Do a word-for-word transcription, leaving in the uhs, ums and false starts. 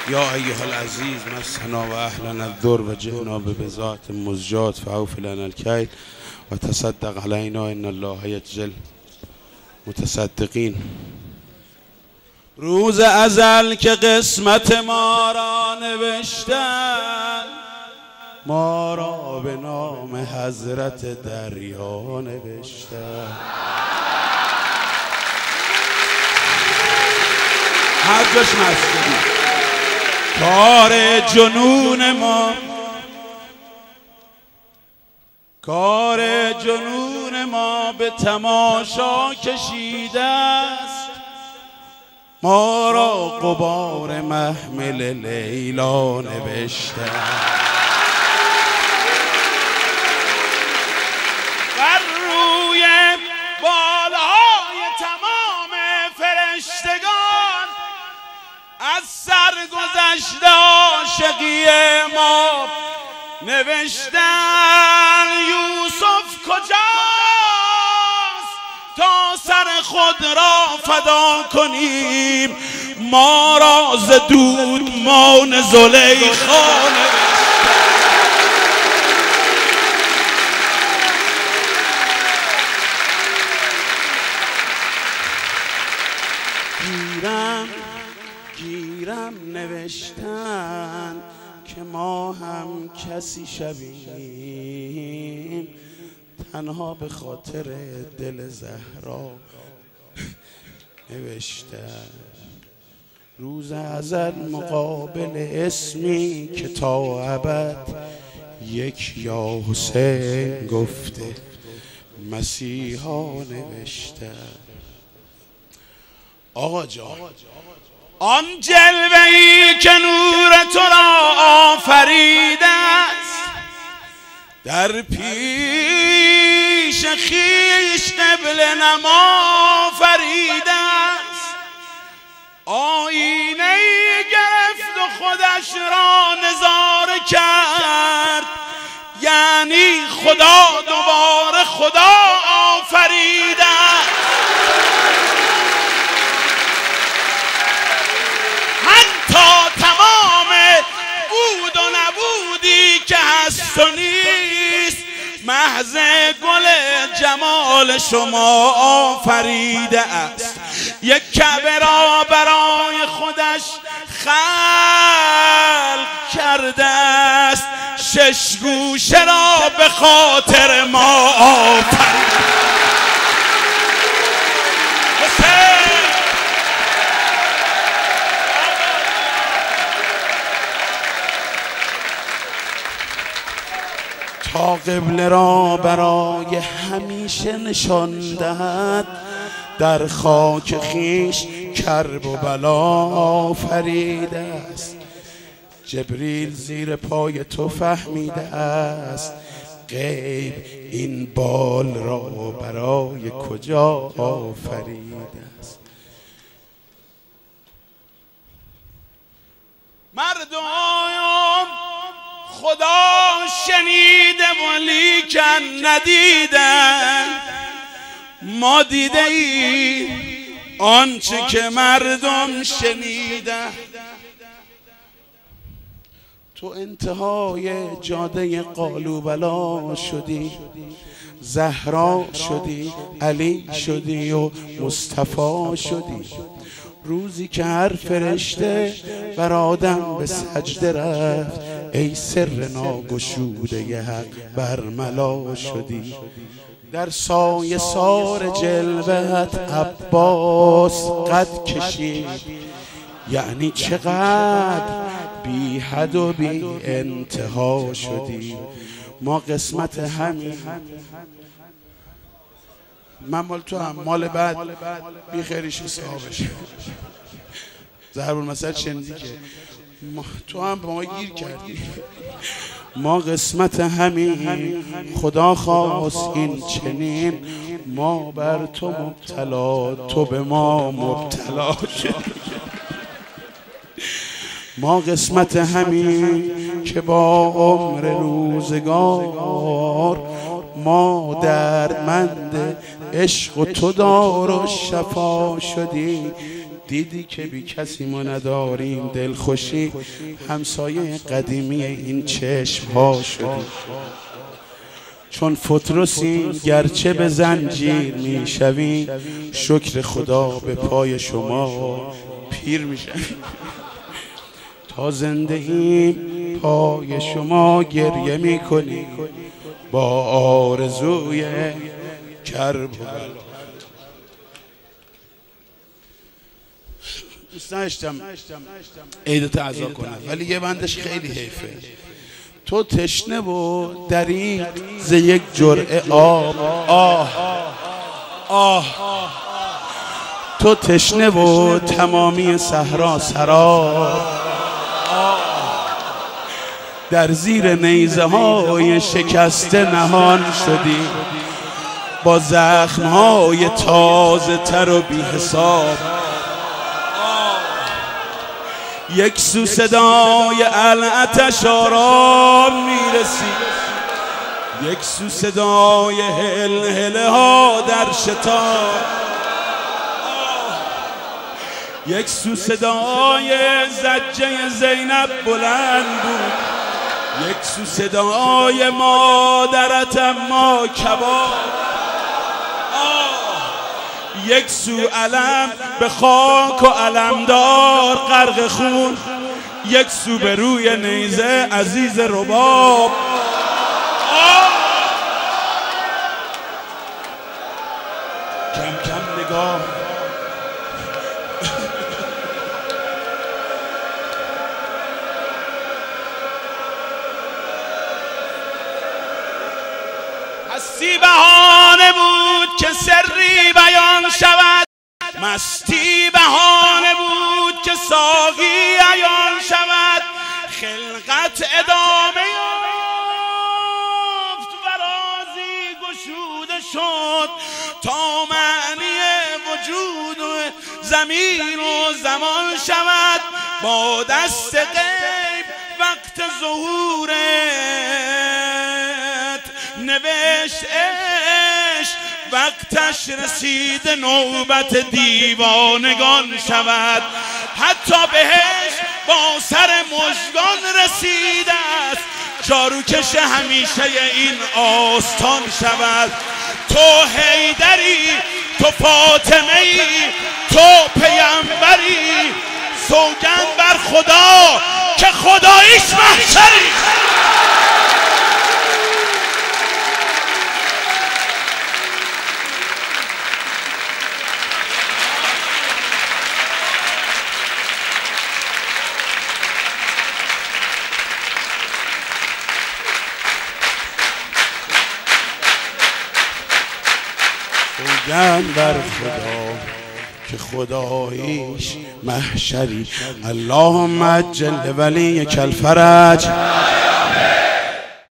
یا ایها العزیز مسنا و اهلنا الذر و جئنا ببضاعة مزجات فاوف لنا الکیل و تصدق علینا ان الله یجزی المتصدقین. روز ازل که قسمت ما را نوشتن، ما را به نام حضرت دریا نوشتن. حجش مسئولی کار جنون ما، کار جنون ما به تماشا کشیده است، ما را غبار محمل لیلا نوشته. بر روی بالهای تمام فرشتگان از سرگذشت عاشقی ما نوشتن یوسف کجاست تا سر خود را فدا کنیم، ما را ز دودمان زلیخا گیرم گیرم نوشتن که ما هم کسی شویم، تنها به خاطر دل زهرا نوشتن. روز ازل مقابل اسمی که تا ابد یک یا حسین گفته مسیحا نوشتن. آقا جان، آن جلوه‌ای که نور تو را آفریده است، در پیش خویش قبله نما فریده است. آینه‌ای گرفت و خودش را نظاره کرد، یعنی خدا دوباره خدا آفریده است. تا تمام بود و نبودی که هست و نیست، محض گل جمال شما آفریده است. یک کعبه را برای خودش خلق کرده است، شش گوشه را به خاطر ما آفریده. تا قبله را برای همیشه نشان دهد، در خاک خیش کرب و بلا آفریده است. جبریل زیر پای تو فهمیده است غیب این بال را برای کجا آفریده است. مردم خدا شنیده ولیکن ندیدن، ما دیده ای آنچه که مردم شنیدن. تو انتهای جاده قالوبلا شدی، زهرا شدی، علی شدی و مصطفی شدی. روزی که هر فرشته بر آدم به سجده رفت، ای سر ناگشوده حق برملا شدی. در سایه سار جلوهت عباس قد کشید، یعنی چقدر بی حد و بی انتها شدی. ما قسمت همین، من مال تو هم مال بعد بی خیریش صاحبش ضرب المثل شنیدی که تو هم به ما گیر کردی. ما قسمت همین، خدا خواست این چنین، ما بر تو مبتلا تو به ما مبتلا شد. ما قسمت همین که با عمر روزگار ما دردمند عشق و تو دار و شفا شدی. دیدی که بی کسی ما نداریم دلخوشی، همسایه قدیمی این چشم ها شدی. چون فترسیم گرچه به زنجیر می شویم، شکر خدا به پای شما پیر می شویم. تا زنده ایم پای شما گریه می کنیم، با آرزوی کرب و بلا. دوست نداشتم عیدت عزا کنم، ولی یه بندش خیلی حیفه. تو تشنه و دریغ ز یک جرعه آب، آه آه. تو تشنه و تمامی صحرا سراب، در زیر نیزه های شکسته نهان شدی، با زخم های تازه تر و بی حساب. یک سو صدای العتش آرام میرسی، یک سو صدای هل هله ها در شتاب، یک سو صدای زجه زینب بلند بود، یک سو صدای مادرت اما کباب، یک سو علم به خاک و علمدار غرق خون، یک سو به روی نیزه عزیز رباب. کم کم نگاه هستی بهانه بود که سری بیان شود، مستی بهانه بود که ساقی عیان شود، خلقت ادامه یافت و رازی گشوده شد، تا معنی وجود و زمین و زمان شود، با دست غیب وقت ظهورت نوشت عشق، وقتش رسید نوبت دیوانگان شود، حتی بهش با سر مژگان رسیده است، جاروکش همیشه این آستان شود. تو حیدری، تو فاطمه ای، تو پیامبری، سوگند بر خدا که خداییش محشری. سوگند بر خدا که خداییش محشری. اللهم عجل ولیک الفرج.